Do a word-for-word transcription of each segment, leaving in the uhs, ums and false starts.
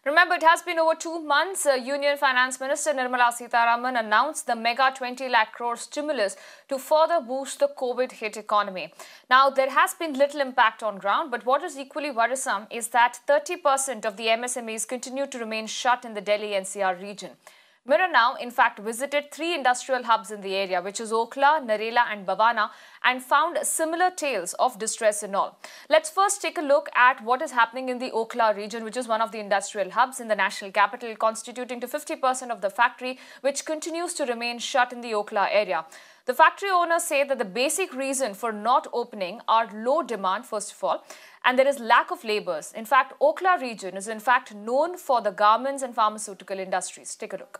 Remember, it has been over two months. Uh, Union Finance Minister Nirmala Sitharaman announced the mega twenty lakh crore stimulus to further boost the COVID-hit economy. Now, there has been little impact on ground, but what is equally worrisome is that thirty percent of the M S M Es continue to remain shut in the Delhi N C R region. Mirror Now, in fact, visited three industrial hubs in the area, which is Okhla, Narela and Bavana, and found similar tales of distress in all. Let's first take a look at what is happening in the Okhla region, which is one of the industrial hubs in the national capital, constituting to fifty percent of the factory, which continues to remain shut in the Okhla area. The factory owners say that the basic reason for not opening are low demand, first of all, and there is lack of labours. In fact, Okhla region is in fact known for the garments and pharmaceutical industries. Take a look.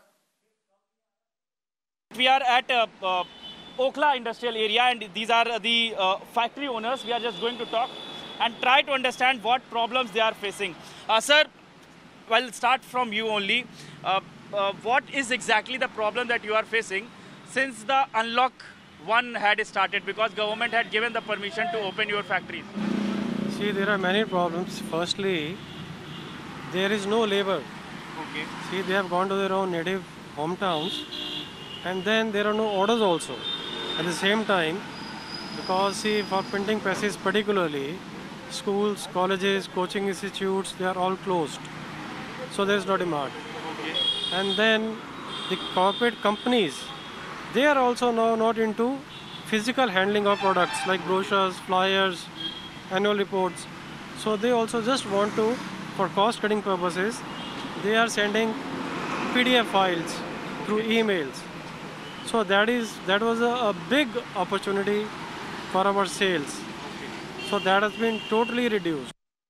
We are at uh, uh, Okhla industrial area, and these are the uh, factory owners. We are just going to talk and try to understand what problems they are facing. Uh, sir, well, start from you only. Uh, uh, what is exactly the problem that you are facing since the unlock one had started, because government had given the permission to open your factories? See, there are many problems. Firstly, there is no labor. Okay. See, they have gone to their own native hometowns. And then there are no orders also at the same time, because see, for printing presses particularly, schools, colleges, coaching institutes, they are all closed. So there is no demand. Okay. And then the corporate companies, they are also now not into physical handling of products like brochures, flyers, annual reports. So they also just want to, for cost cutting purposes, they are sending P D F files through emails. So that is that was a, a big opportunity for our sales. So that has been totally reduced.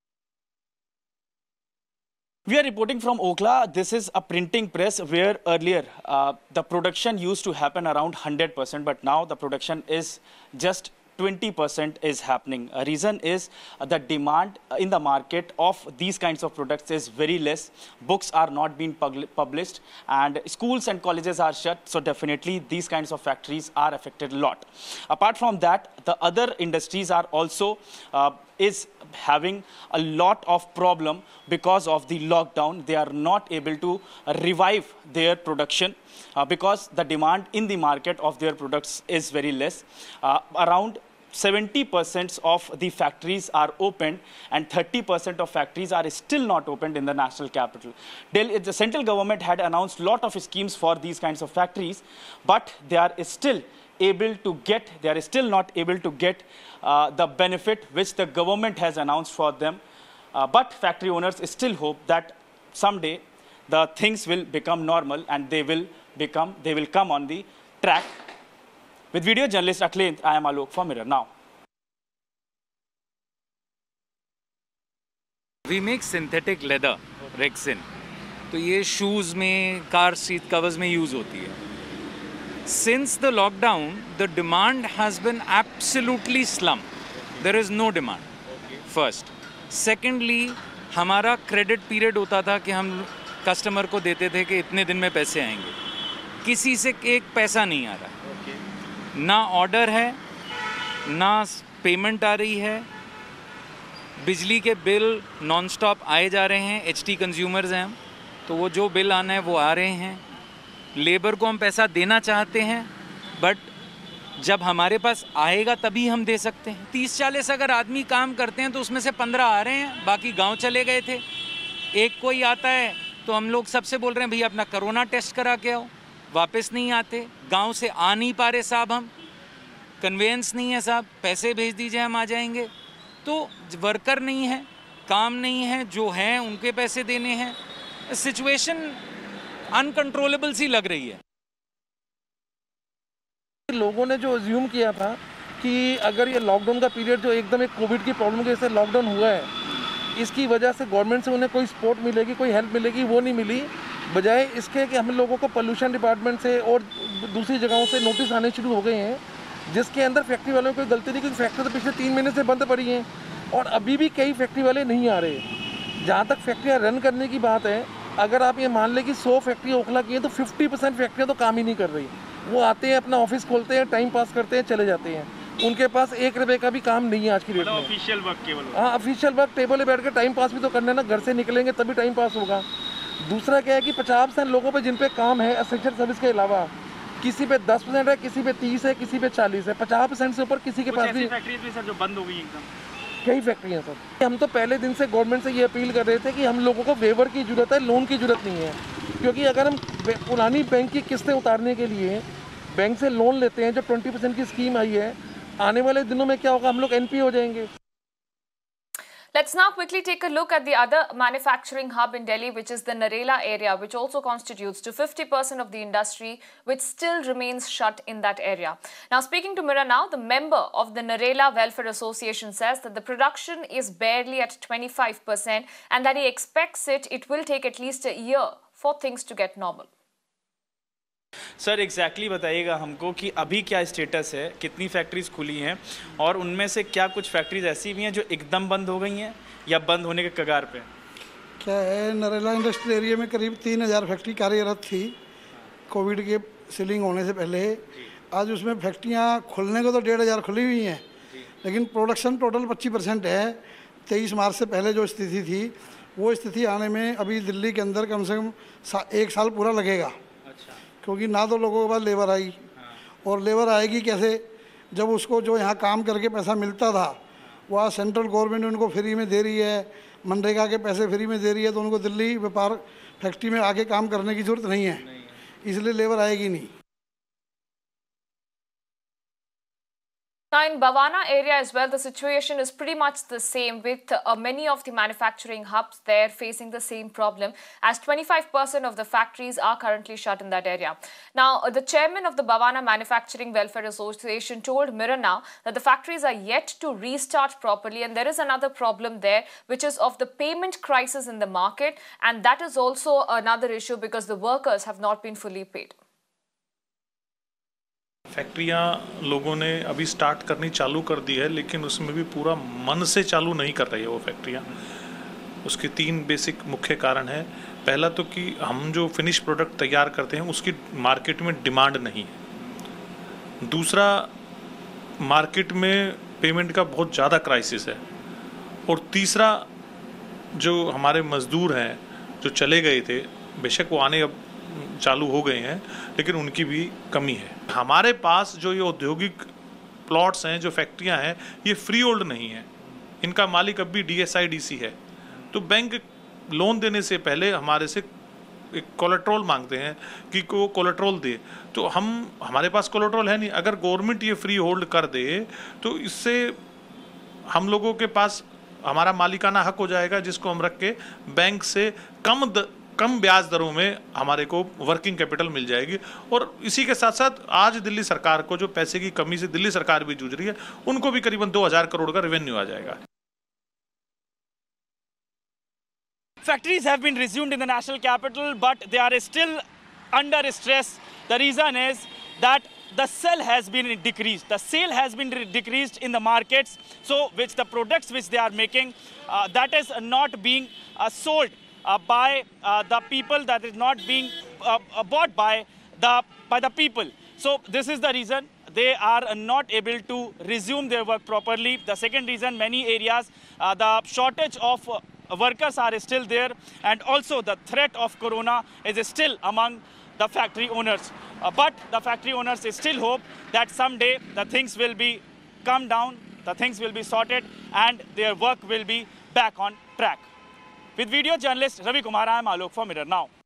We are reporting from Okhla. This is a printing press where earlier uh, the production used to happen around one hundred percent, but now the production is just twenty percent is happening. A reason is uh, the demand in the market of these kinds of products is very less. Books are not being pub published and schools and colleges are shut. So definitely these kinds of factories are affected a lot. Apart from that, the other industries are also uh, is having a lot of problem because of the lockdown. They are not able to uh, revive their production uh, because the demand in the market of their products is very less. Uh, around seventy percent of the factories are opened and thirty percent of factories are still not opened in the national capital. Delhi, the central government had announced a lot of schemes for these kinds of factories, but they are still able to get, they are still not able to get uh, the benefit which the government has announced for them. Uh, but factory owners still hope that someday the things will become normal and they will become, they will come on the track. With video journalist Aklent, I am Alok for Mirror Now. We make synthetic leather, Rexin. तो ये shoes में, car seat covers में use होती है. Since the lockdown, the demand has been absolutely slump. There is no demand. First. Secondly, हमारा credit period होता था कि हम customer को देते थे कि इतने दिन में पैसे आएंगे. किसी से एक पैसा नहीं आ रहा. ना ऑर्डर है, ना पेमेंट आ रही है. बिजली के बिल नॉन स्टॉप आए जा रहे हैं. एचटी कंज्यूमर्स हैं हम, तो वो जो बिल आना है वो आ रहे हैं. लेबर को हम पैसा देना चाहते हैं, बट जब हमारे पास आएगा तभी हम दे सकते हैं. तीस चालीस अगर आदमी काम करते हैं तो उसमें से पंद्रह आ रहे हैं, बाकी गांव चले गए थे. एक कोई आता है तो हम लोग सबसे बोल रहे हैं भैया अपना कोरोना टेस्ट करा के आओ. वापस नहीं आते. गांव से आ नहीं पा रहे साहब, हम कन्वेंस नहीं है साहब, पैसे भेज दीजिए हम आ जाएंगे. तो वर्कर नहीं है, काम नहीं है, जो हैं उनके पैसे देने हैं. सिचुएशन अनकंट्रोलेबल सी लग रही है. लोगों ने जो अज्यूम किया था कि अगर ये लॉकडाउन का पीरियड जो एकदम एक कोविड की प्रॉब्लम के जैसे लॉकडाउन हुआ है, इसकी वजह से गवर्नमेंट से उन्हें कोई सपोर्ट मिलेगी, कोई हेल्प मिलेगी, वो नहीं मिली. बजाय इसके कि हम लोगों को पोल्यूशन डिपार्टमेंट से और दूसरी जगहों से नोटिस आने शुरू हो गए हैं, जिसके अंदर फैक्ट्री वालों को गलती नहीं, क्योंकि फैक्ट्री तो पिछले तीन महीने से बंद पड़ी हैं और अभी भी कई फैक्ट्री वाले नहीं आ रहे. जहाँ तक फैक्ट्रियाँ रन करने की बात है, अगर आप ये मान लें कि सौ फैक्ट्री ओखला की हैं तो पचास परसेंट फैक्ट्रियाँ तो काम ही नहीं कर रही. वो आते हैं, अपना ऑफिस खोलते हैं, टाइम पास करते हैं, चले जाते हैं. उनके पास एक रुपए का भी काम नहीं है आज की डेट में। ऑफिशियल वर्क केवल। हाँ, ऑफिशियल वर्क, टेबल पे बैठ के टाइम पास भी तो करना है ना, घर से निकलेंगे तभी टाइम पास होगा। दूसरा क्या है कि पचास परसेंट लोगों पे जिन पे काम है एसेंशियल सर्विस के अलावा, किसी पे दस परसेंट है, किसी पे तीस है, किसी पे चालीस है, पचास परसेंट से ऊपर किसी के पास भी। फैक्ट्रीज भी सर जो बंद हो गई एकदम, कई फैक्ट्रियाँ सर। हम तो पहले दिन से गवर्नमेंट से ये अपील कर रहे थे कि हम लोगों को वेवर की जरूरत है, लोन की जरूरत नहीं है। क्योंकि अगर हम पुरानी बैंक की किस्तें उतारने के लिए बैंक से लोन लेते हैं, जो ट्वेंटी परसेंट की स्कीम आई है, आने वाले दिनों में क्या होगा, हम लोग एनपी हो जाएंगे। Let's now quickly take a look at the other manufacturing hub in Delhi, which is the Narela area, which also constitutes to fifty percent of the industry, which still remains shut in that area. Now, speaking to Mirror Now, the member of the Narela Welfare Association says that the production is barely at twenty-five percent and that he expects it, it will take at least a year for things to get normal. Sir exactly बताइएगा हमको कि अभी क्या status है, कितनी factories खुली हैं और उनमें से क्या कुछ फैक्ट्रीज ऐसी भी हैं जो एकदम बंद हो गई हैं या बंद होने के कगार पे? क्या है, नरेला इंडस्ट्रियल एरिया में करीब तीन हज़ार फैक्ट्री कार्यरत थी कोविड के सीलिंग होने से पहले। आज उसमें फैक्ट्रियाँ खुलने को तो डेढ़ हज़ार खुली हुई हैं, लेकिन प्रोडक्शन टोटल पच्चीस परसेंट है। तेईस मार्च से पहले जो स्थिति थी वो स्थिति आने में अभी दिल्ली के अंदर कम से कम सा, एक साल पूरा लगेगा। क्योंकि ना तो लोगों के पास लेबर आई, और लेबर आएगी कैसे जब उसको जो यहाँ काम करके पैसा मिलता था वह सेंट्रल गवर्नमेंट उनको फ्री में दे रही है, मनरेगा के पैसे फ्री में दे रही है, तो उनको दिल्ली व्यापार फैक्ट्री में आके काम करने की ज़रूरत नहीं है, इसलिए लेबर आएगी नहीं। Now in Bhavana area as well, the situation is pretty much the same, with uh, many of the manufacturing hubs there facing the same problem, as twenty-five percent of the factories are currently shut in that area. Now, uh, the chairman of the Bhavana Manufacturing Welfare Association told Mirror Now that the factories are yet to restart properly, and there is another problem there, which is of the payment crisis in the market, and that is also another issue because the workers have not been fully paid. फैक्ट्रियाँ लोगों ने अभी start करनी चालू कर दी है, लेकिन उसमें भी पूरा मन से चालू नहीं कर रही है वो फैक्ट्रियाँ। उसके तीन बेसिक मुख्य कारण हैं। पहला तो कि हम जो फिनिश प्रोडक्ट तैयार करते हैं उसकी मार्केट में डिमांड नहीं है। दूसरा, मार्केट में पेमेंट का बहुत ज़्यादा क्राइसिस है। और तीसरा, जो हमारे मज़दूर हैं जो चले गए थे, बेशक वो आने अब चालू हो गए हैं, लेकिन उनकी भी कमी है। हमारे पास जो ये औद्योगिक प्लॉट्स हैं, जो फैक्ट्रियां हैं, ये फ्री होल्ड नहीं है, इनका मालिक अब भी डीएसआईडीसी है। तो बैंक लोन देने से पहले हमारे से एक कोलेट्रोल मांगते हैं कि वो कोलेट्रोल दे, तो हम हमारे पास कोलेट्रोल है नहीं। अगर गवर्नमेंट ये फ्री होल्ड कर दे तो इससे हम लोगों के पास हमारा मालिकाना हक हो जाएगा, जिसको हम रख के बैंक से कम द, कम ब्याज दरों में हमारे को वर्किंग कैपिटल मिल जाएगी। और इसी के साथ साथ आज दिल्ली सरकार को जो पैसे की कमी से दिल्ली सरकार भी जूझ रही है, उनको भी करीबन दो हज़ार करोड़ का रेवेन्यू आ जाएगा। Factories have been resumed in the national capital, but they are still under stress. The reason is that the sale has been decreased. The sale has been decreased in the markets, so which the products which they are making, uh, that is not being uh, sold uh, by uh, the people, that is not being uh, bought by the by the people. So this is the reason they are not able to resume their work properly. The second reason, many areas, uh, the shortage of uh, workers are still there, and also the threat of corona is still among the factory owners. Uh, but the factory owners still hope that someday the things will be come down, the things will be sorted, and their work will be back on track. With video journalist Ravi Kumar, I am Alok for Mirror Now.